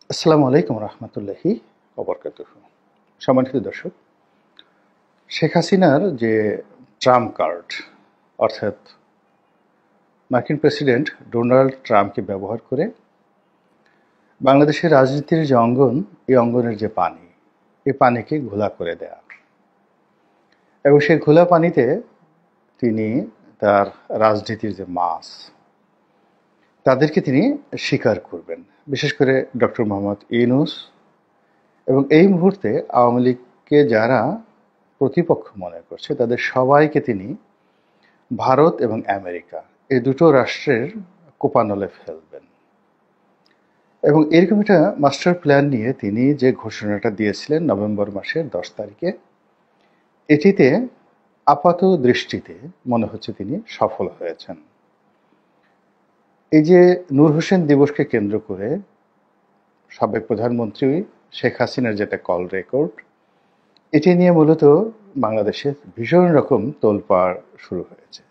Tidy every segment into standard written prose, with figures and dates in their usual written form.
আসসালামু আলাইকুম রহমতুল্লাহি ওবরকাতুহু। সম্মানিত দর্শক, শেখ হাসিনার যে ট্রাম্প কার্ড, অর্থাৎ মার্কিন প্রেসিডেন্ট ডোনাল্ড ট্রাম্পকে ব্যবহার করে বাংলাদেশের রাজনীতির যে অঙ্গন, এই অঙ্গনের যে পানি, এই পানিকে ঘোলা করে দেয়া এবং সেই ঘোলা পানিতে তিনি তার রাজনীতির যে মাছ, তাদেরকে তিনি স্বীকার করবেন। বিশেষ করে ডক্টর মোহাম্মদ ইউনূস এবং এই মুহূর্তে আওয়ামী লীগকে যারা প্রতিপক্ষ মনে করছে, তাদের সবাইকে তিনি ভারত এবং আমেরিকা এই দুটো রাষ্ট্রের কোপানলে ফেলবেন। এবং এরকম একটা মাস্টার প্ল্যান নিয়ে তিনি যে ঘোষণাটা দিয়েছিলেন নভেম্বর মাসের 10 তারিখে, এটিতে আপাত দৃষ্টিতে মনে হচ্ছে তিনি সফল হয়েছেন। এই যে নূর হোসেন দিবসকে কেন্দ্র করে সাবেক প্রধানমন্ত্রী শেখ হাসিনার যেটা কল রেকর্ড, এটি নিয়ে মূলত বাংলাদেশে ভীষণ রকম তোলপাড় শুরু হয়েছে।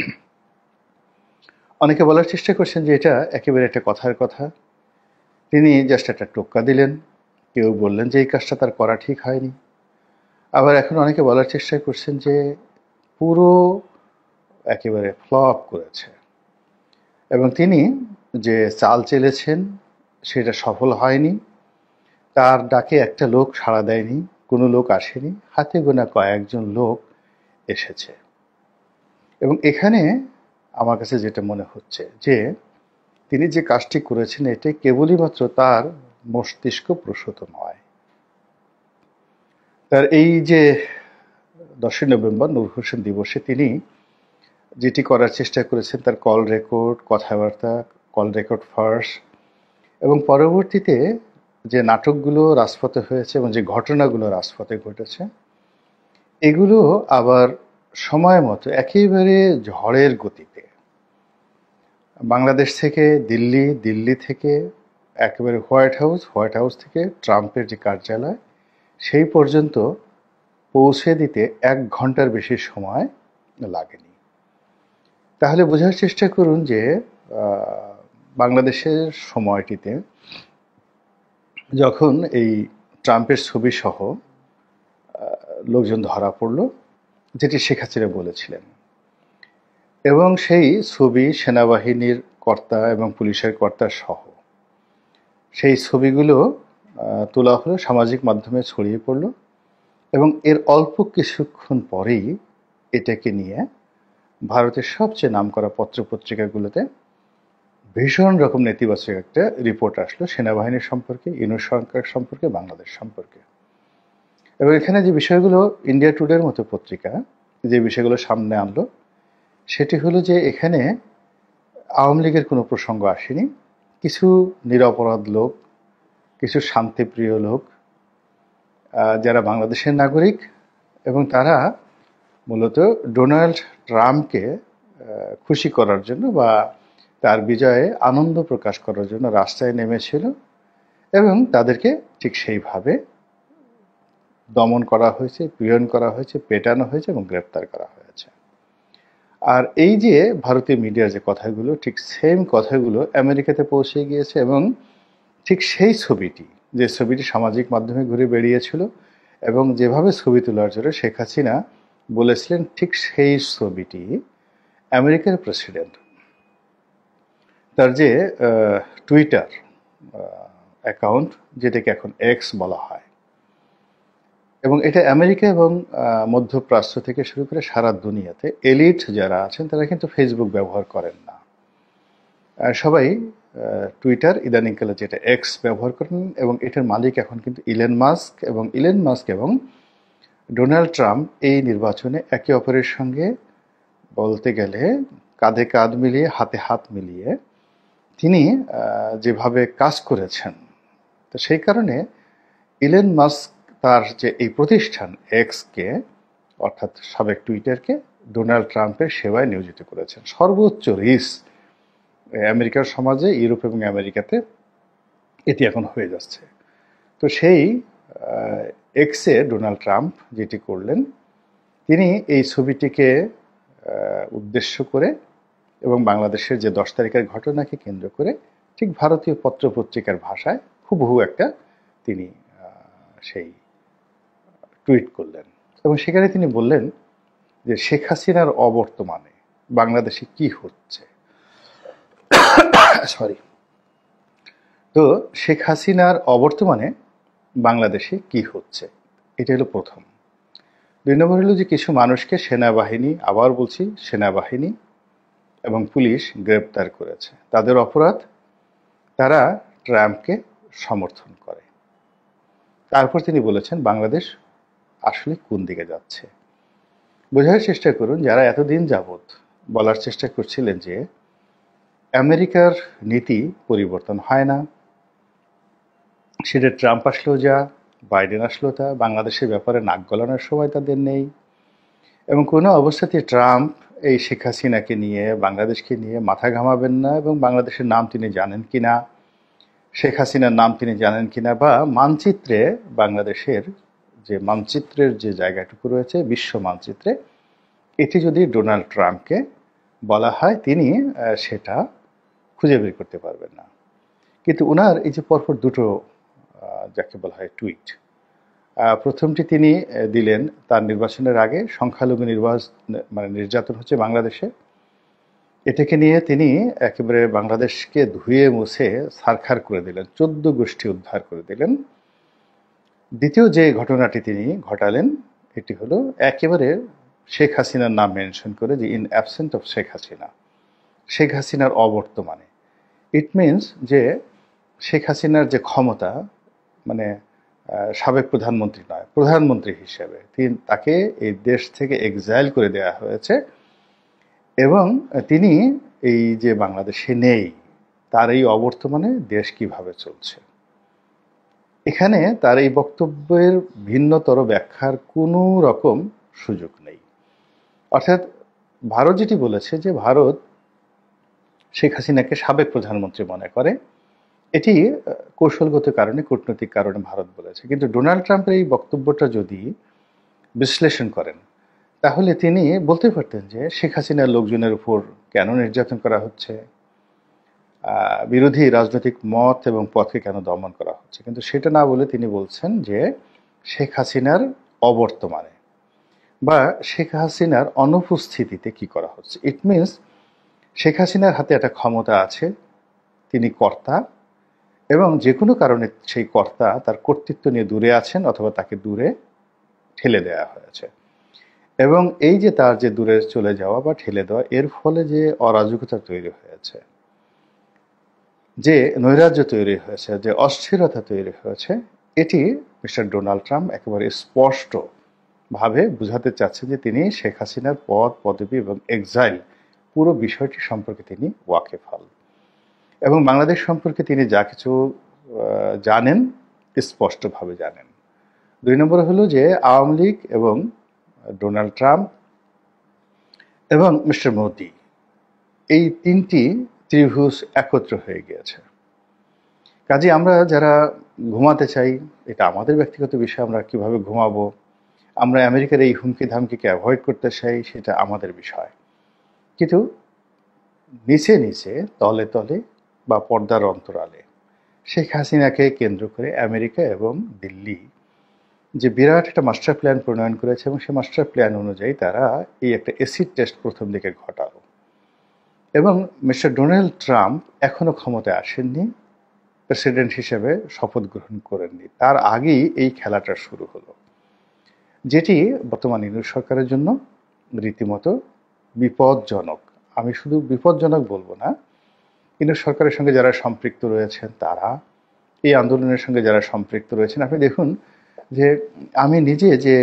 অনেকে বলার চেষ্টা করছেন যে এটা একেবারে একটা কথার কথা, তিনি জাস্ট একটা টোক্কা দিলেন, কেউ বললেন যে এই কাজটা তার করা ঠিক হয়নি। আবার এখন অনেকে বলার চেষ্টা করছেন যে পুরো একেবারে ফ্লপ করেছে এবং তিনি যে চাল চেলেছেন সেটা সফল হয়নি, তার ডাকে একটা লোক সাড়া দেয়নি, কোনো লোক আসেনি, হাতে গোনা কয়েকজন লোক এসেছে। এবং এখানে আমার কাছে যেটা মনে হচ্ছে যে তিনি যে কাজটি করেছেন এটি কেবলই মাত্র তার মস্তিষ্ক প্রসূত নয়। তার এই যে 10 নভেম্বর নূর হোসেন দিবসে তিনি যেটি করার চেষ্টা করেছেন, তার কল রেকর্ড, কথাবার্তা, কল রেকর্ড ফাঁস এবং পরবর্তীতে যে নাটকগুলো রাজপথে হয়েছে এবং যে ঘটনাগুলো রাজপথে ঘটেছে, এগুলো আবার সময় মতো একেবারে ঝড়ের গতিতে বাংলাদেশ থেকে দিল্লি, দিল্লি থেকে একেবারে হোয়াইট হাউস, হোয়াইট হাউস থেকে ট্রাম্পের যে কার্যালয়, সেই পর্যন্ত পৌঁছে দিতে 1 ঘন্টার বেশি সময় লাগেনি। তাহলে বোঝার চেষ্টা করুন যে বাংলাদেশের সময়টিতে যখন এই ট্রাম্পের ছবি সহ লোকজন ধরা পড়ল, যেটি শেখ হাসিনা বলেছিলেন, এবং সেই ছবি সেনাবাহিনীর কর্তা এবং পুলিশের কর্তা সহ সেই ছবিগুলো তোলা হলো, সামাজিক মাধ্যমে ছড়িয়ে পড়ল এবং এর অল্প কিছুক্ষণ পরেই এটাকে নিয়ে ভারতের সবচেয়ে নামকরা পত্রপত্রিকাগুলোতে ভীষণ রকম নেতিবাচক একটা রিপোর্ট আসলো সেনাবাহিনীর সম্পর্কে, ইউনূস সরকার সম্পর্কে, বাংলাদেশ সম্পর্কে। এবং এখানে যে বিষয়গুলো ইন্ডিয়া টুডের মতো পত্রিকা যে বিষয়গুলো সামনে আনলো, সেটি হলো যে এখানে আওয়ামী লীগের কোনো প্রসঙ্গ আসেনি। কিছু নিরপরাধ লোক, কিছু শান্তিপ্রিয় লোক যারা বাংলাদেশের নাগরিক এবং তারা মূলত ডোনাল্ড ট্রাম্পকে খুশি করার জন্য বা তার বিজয়ে আনন্দ প্রকাশ করার জন্য রাস্তায় নেমেছিল এবং তাদেরকে ঠিক সেইভাবে দমন করা হয়েছে, পীড়ন করা হয়েছে, পেটানো হয়েছে এবং গ্রেপ্তার করা হয়েছে। আর এই যে ভারতীয় মিডিয়ার যে কথাগুলো, ঠিক সেম কথাগুলো আমেরিকাতে পৌঁছে গিয়েছে এবং ঠিক সেই ছবিটি, যে ছবিটি সামাজিক মাধ্যমে ঘুরে বেরিয়েছিল এবং যেভাবে ছবি তোলার জন্য শেখ হাসিনা বলেছিলেন, ঠিক সেই ছবিটি আমেরিকার প্রেসিডেন্ট তার যে টুইটার অ্যাকাউন্ট, যেটাকে এখন এক্স বলা হয়, এবং এটা আমেরিকা এবং মধ্যপ্রাচ্য থেকে শুরু করে সারা দুনিয়াতে এলিট যারা আছেন তারা কিন্তু ফেসবুক ব্যবহার করেন না, সবাই টুইটার, ইদানিংকালে যেটা এক্স ব্যবহার করেন। এবং এটার মালিক এখন কিন্তু ইলন মাস্ক, এবং ইলন মাস্ক এবং ডোনাল্ড ট্রাম্প এই নির্বাচনে একে অপরের সঙ্গে বলতে গেলে কাঁধে কাঁধ মিলিয়ে, হাতে হাত মিলিয়ে তিনি যেভাবে কাজ করেছেন, তো সেই কারণে ইলন মাস্ক তার যে এই প্রতিষ্ঠান এক্সকে, অর্থাৎ সাবেক টুইটারকে ডোনাল্ড ট্রাম্পের সেবায় নিয়োজিত করেছেন। সর্বোচ্চ রিস্ক আমেরিকার সমাজে, ইউরোপ এবং আমেরিকাতে এটি এখন হয়ে যাচ্ছে। তো সেই এক্সে ডোনাল্ড ট্রাম্প যেটি করলেন, তিনি এই ছবিটিকে উদ্দেশ্য করে এবং বাংলাদেশের যে 10 তারিখের ঘটনাকে কেন্দ্র করে ঠিক ভারতীয় পত্রপত্রিকার ভাষায় হুবহু একটা তিনি সেই টুইট করলেন এবং সেখানে তিনি বললেন যে শেখ হাসিনার অবর্তমানে বাংলাদেশে কি হচ্ছে। সরি। তো শেখ হাসিনার অবর্তমানে বাংলাদেশে কি হচ্ছে, এটা হলো প্রথম। 2 নম্বর হলো যে কিছু মানুষকে সেনাবাহিনী, আবার বলছি সেনাবাহিনী এবং পুলিশ গ্রেপ্তার করেছে। তাদের অপরাধ, তারা ট্রাম্পকে সমর্থন করে। তারপর তিনি বলেছেন বাংলাদেশ আসলে কোন দিকে যাচ্ছে। বোঝার চেষ্টা করুন, যারা এতদিন যাবৎ বলার চেষ্টা করছিলেন যে আমেরিকার নীতি পরিবর্তন হয় না, সেটা ট্রাম্প আসলেও যা, বাইডেন আসলেও তা, বাংলাদেশের ব্যাপারে নাক গলানোর সময় তাদের নেই, এবং কোনো অবস্থাতে ট্রাম্প এই শেখ হাসিনাকে নিয়ে, বাংলাদেশকে নিয়ে মাথা ঘামাবেন না, এবং বাংলাদেশের নাম তিনি জানেন কিনা, শেখ হাসিনার নাম তিনি জানেন কিনা, বা মানচিত্রে বাংলাদেশের যে মানচিত্রের যে জায়গাটুকু রয়েছে বিশ্ব মানচিত্রে, এটি যদি ডোনাল্ড ট্রাম্পকে বলা হয় তিনি সেটা খুঁজে বের করতে পারবেন না। কিন্তু ওনার এই যে পরপর দুটো যাকে বলা হয় টুইট, প্রথমটি তিনি দিলেন তার নির্বাচনের আগে সংখ্যালঘু নির্যাতন হচ্ছে বাংলাদেশে, এটাকে নিয়ে তিনি একেবারে বাংলাদেশকে ধুয়ে মুছে ছারখার করে দিলেন, 14 গোষ্ঠী উদ্ধার করে দিলেন। দ্বিতীয় যে ঘটনাটি তিনি ঘটালেন এটি হলো একেবারে শেখ হাসিনার নাম মেনশন করে, যে in absent of Sheikh Hasina, Sheikh হাসিনার অবর্তমানে। ইট মিনস যে শেখ হাসিনার যে ক্ষমতা, মানে সাবেক প্রধানমন্ত্রী নয়, প্রধানমন্ত্রী হিসেবে তাকে এই দেশ থেকে এক্সাইল করে দেওয়া হয়েছে, এবং তিনি এই যে বাংলাদেশে নেই, তার এই অবর্তমানে দেশ কিভাবে চলছে, এখানে তার এই বক্তব্যের ভিন্নতর ব্যাখ্যার কোনো রকম সুযোগ নেই। অর্থাৎ ভারত যেটি বলেছে যে ভারত শেখ হাসিনাকে সাবেক প্রধানমন্ত্রী মনে করে, এটি কৌশলগত কারণে, কূটনৈতিক কারণে ভারত বলেছে। কিন্তু ডোনাল্ড ট্রাম্পের এই বক্তব্যটা যদি বিশ্লেষণ করেন, তাহলে তিনি বলতে পারতেন যে শেখ হাসিনার লোকজনের উপর কেন নির্যাতন করা হচ্ছে, বিরোধী রাজনৈতিক মত এবং পথকে কেন দমন করা হচ্ছে, কিন্তু সেটা না বলে তিনি বলছেন যে শেখ হাসিনার অবর্তমানে বা শেখ হাসিনার অনুপস্থিতিতে কি করা হচ্ছে। ইট মিনস শেখ হাসিনার হাতে একটা ক্ষমতা আছে, তিনি কর্তা, এবং যে কোনো কারণে সেই কর্তা তার কর্তৃত্ব নিয়ে দূরে আছেন অথবা তাকে দূরে ঠেলে দেওয়া হয়েছে, এবং এই যে তার যে দূরে চলে যাওয়া বা ঠেলে দেওয়া, এর ফলে যে অরাজকতা তৈরি হয়েছে, যে নৈরাজ্য তৈরি হয়েছে, যে অস্থিরতা তৈরি হয়েছে, এটি মিস্টার ডোনাল্ড ট্রাম্প একেবারে স্পষ্টভাবে বুঝাতে চাচ্ছেন যে তিনি শেখ হাসিনার পদ, পদবি এবং এক্সাইল পুরো বিষয়টি সম্পর্কে তিনি ওয়াকিবহাল, এবং বাংলাদেশ সম্পর্কে তিনি যা কিছু জানেন স্পষ্টভাবে জানেন। 2 নম্বর হলো যে আওয়ামী লীগ এবং ডোনাল্ড ট্রাম্প এবং মিস্টার মোদি, এই তিনটি ত্রিভুজ একত্র হয়ে গিয়েছে। কাজে আমরা যারা ঘুমাতে চাই, এটা আমাদের ব্যক্তিগত বিষয়, আমরা কিভাবে ঘুমাবো, আমরা আমেরিকার এই হুমকি ধামকিকে অ্যাভয়েড করতে চাই, সেটা আমাদের বিষয়। কিন্তু নিচে নিচে, তলে তলে বা পর্দার অন্তরালে শেখ হাসিনাকে কেন্দ্র করে আমেরিকা এবং দিল্লি যে বিরাট একটা মাস্টার প্ল্যান প্রণয়ন করেছে, এবং সেই মাস্টার প্ল্যান অনুযায়ী তারা এই একটা এসিড টেস্ট প্রথম দিকে ঘটালো, এবং মিস্টার ডোনাল্ড ট্রাম্প এখনো ক্ষমতায় আসেননি, প্রেসিডেন্ট হিসেবে শপথ গ্রহণ করেননি, তার আগেই এই খেলাটা শুরু হলো, যেটি বর্তমান ইউনিট সরকারের জন্য রীতিমতো বিপজ্জনক। আমি শুধু বিপজ্জনক বলবো না, ইউনিট সরকারের সঙ্গে যারা সম্পৃক্ত রয়েছেন, তারা এই আন্দোলনের সঙ্গে যারা সম্পৃক্ত রয়েছেন, আপনি দেখুন যে আমি নিজে যে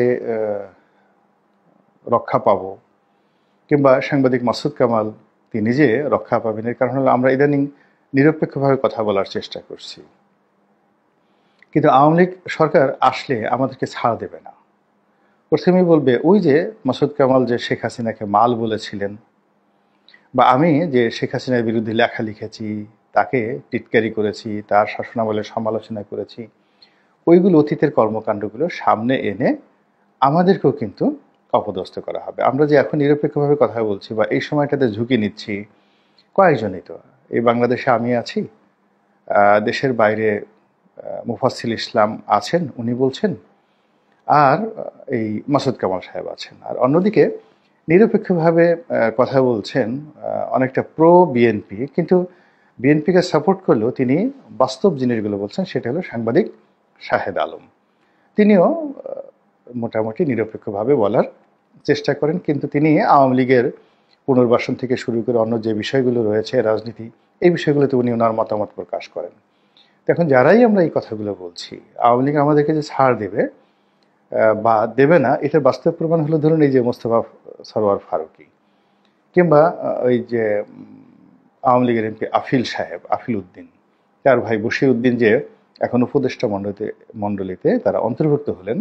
রক্ষা পাবো, কিংবা সাংবাদিক মাসুদ কামাল তিনি নিজে রক্ষা পাবেন, এর কারণ হলো আমরা ইদানিং নিরপেক্ষভাবে কথা বলার চেষ্টা করছি, কিন্তু আওয়ামী লীগ সরকার আসলে আমাদেরকে ছাড় দেবে না। প্রথমেই বলবে ওই যে মাসুদ কামাল যে শেখ হাসিনাকে মাল বলেছিলেন, বা আমি যে শেখ হাসিনার বিরুদ্ধে লেখা লিখেছি, তাকে টিটকারি করেছি, তার শাসনামলের সমালোচনা করেছি, ওইগুলো অতীতের কর্মকাণ্ডগুলো সামনে এনে আমাদেরকেও কিন্তু অপদস্থ করা হবে। আমরা যে এখন নিরপেক্ষভাবে কথা বলছি বা এই সময়টাতে ঝুঁকি নিচ্ছি, কয়েকজনই তো, এই বাংলাদেশে আমি আছি, দেশের বাইরে মুফাসসিল ইসলাম আছেন, উনি বলছেন, আর এই মাসুদ কামাল সাহেব আছেন। আর অন্যদিকে নিরপেক্ষভাবে কথা বলছেন অনেকটা প্রো বিএনপি, কিন্তু বিএনপিকে সাপোর্ট করলেও তিনি বাস্তব জিনিসগুলো বলছেন, সেটা হলো সাংবাদিক শাহেদ আলম। তিনিও মোটামুটি নিরপেক্ষভাবে বলার চেষ্টা করেন, কিন্তু তিনি আওয়ামী লীগের পুনর্বাসন থেকে শুরু করে অন্য যে বিষয়গুলো রয়েছে রাজনীতি, এই বিষয়গুলোতে উনি ওনার মতামত প্রকাশ করেন। এখন যারাই আমরা এই কথাগুলো বলছি, আওয়ামী লীগ আমাদেরকে যে ছাড় দেবে বা দেবে না, এটার বাস্তব প্রমাণ হলো ধরুন এই যে মোস্তফা সরোয়ার ফারুকী, কিংবা ওই যে আওয়ামী লীগের এমপি আফিল উদ্দিন, তার ভাই বশির উদ্দিন যে এখন উপদেষ্টা মণ্ডলীতে তারা অন্তর্ভুক্ত হলেন,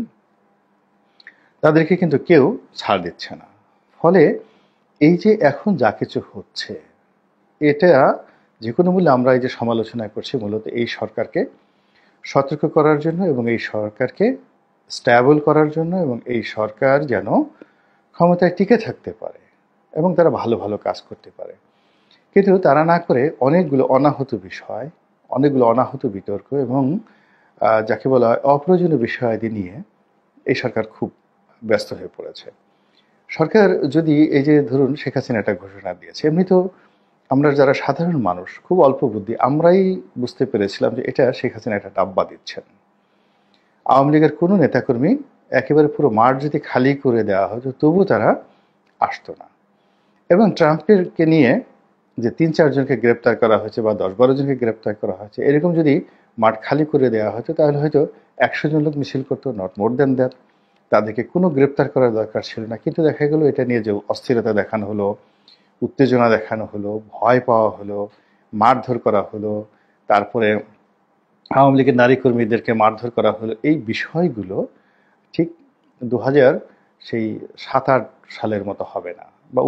তাদেরকে কিন্তু কেউ ছাড় দিচ্ছে না। ফলে এই যে এখন যা কিছু হচ্ছে, এটা যে কোনো মূল্যে আমরা এই যে সমালোচনা করছি মূলত এই সরকারকে সতর্ক করার জন্য এবং এই সরকারকে স্ট্যাবল করার জন্য, এবং এই সরকার যেন ক্ষমতায় টিকে থাকতে পারে এবং তারা ভালো ভালো কাজ করতে পারে। কিন্তু তারা না করে অনেকগুলো অনাহত বিষয়, অনেকগুলো অনাহত বিতর্ক এবং যাকে বলা হয় অপ্রয়োজনীয় বিষয়াদি নিয়ে এই সরকার খুব ব্যস্ত হয়ে পড়েছে। সরকার যদি এই যে ধরুন শেখ হাসিনা একটা ঘোষণা দিয়েছে, এমনি তো আমরা যারা সাধারণ মানুষ খুব অল্প বুদ্ধি, আমরাই বুঝতে পেরেছিলাম যে এটা শেখ হাসিনা একটা ডাব্বা দিচ্ছেন। আওয়ামী লীগের কোনো নেতাকর্মী একেবারে পুরো মাঠ যদি খালি করে দেওয়া হতো তবু তারা আসতো না। এবং ট্রাম্পকে নিয়ে যে ৩-৪ জনকে গ্রেপ্তার করা হয়েছে বা ১০-১২ জনকে গ্রেপ্তার করা হয়েছে, এরকম যদি মাঠ খালি করে দেওয়া হতো তাহলে হয়তো ১০০ জন লোক মিছিল করতো, নট মোর দ্যান দ্যাট। তাদেরকে কোনো গ্রেপ্তার করার দরকার ছিল না। কিন্তু দেখা গেল এটা নিয়ে যে অস্থিরতা দেখানো হলো, উত্তেজনা দেখানো হলো, ভয় পাওয়া হলো, মারধর করা হলো, তারপরে আওয়ামী লীগের নারী কর্মীদেরকে মারধর করা হলো, এই বিষয়গুলো ঠিক 2007-8 সালের মতো হবে না, বা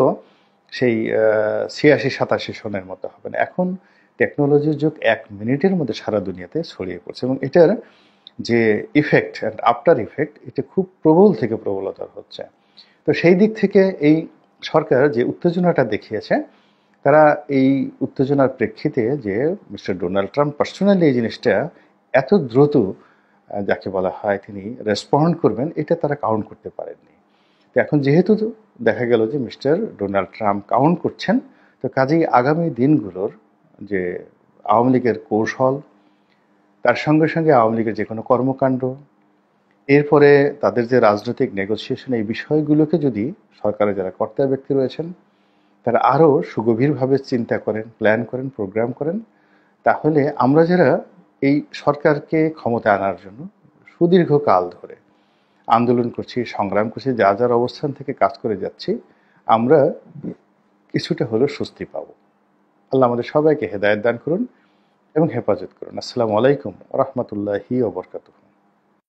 1986-87 সনের মতো হবে না। এখন টেকনোলজির যুগ, 1 মিনিটের মধ্যে সারা দুনিয়াতে ছড়িয়ে পড়ছে এবং এটার যে ইফেক্ট অ্যান্ড আফটার ইফেক্ট, এটা খুব প্রবল থেকে প্রবলতর হচ্ছে। তো সেই দিক থেকে এই সরকার যে উত্তেজনাটা দেখিয়েছে, তারা এই উত্তেজনার প্রেক্ষিতে যে মিস্টার ডোনাল্ড ট্রাম্প পার্সোনালি এই জিনিসটা এত দ্রুত যাকে বলা হয় তিনি রেসপন্ড করবেন, এটা তারা কাউন্ট করতে পারেননি। তো এখন যেহেতু দেখা গেল যে মিস্টার ডোনাল্ড ট্রাম্প কাউন্ট করছেন, তো কাজেই আগামী দিনগুলোর যে আওয়ামী লীগের কৌশল, তার সঙ্গে সঙ্গে আওয়ামী লীগের যে কোনো কর্মকাণ্ড, এরপরে তাদের যে রাজনৈতিক নেগোসিয়েশন, এই বিষয়গুলোকে যদি সরকারের যারা কর্তা ব্যক্তি রয়েছেন তারা আরও সুগভীরভাবে চিন্তা করেন, প্ল্যান করেন, প্রোগ্রাম করেন, তাহলে আমরা যারা এই সরকারকে ক্ষমতা আনার জন্য সুদীর্ঘকাল ধরে আন্দোলন করছি, সংগ্রাম করছি, যা যার অবস্থান থেকে কাজ করে যাচ্ছি, আমরা কিছুটা হলেও স্বস্তি পাব। আল্লাহ আমাদের সবাইকে হেদায়েত দান করুন এবং হেফাজত করুন। আসসালামু আলাইকুম ওয়া রাহমাতুল্লাহি ওয়া বারাকাতুহু।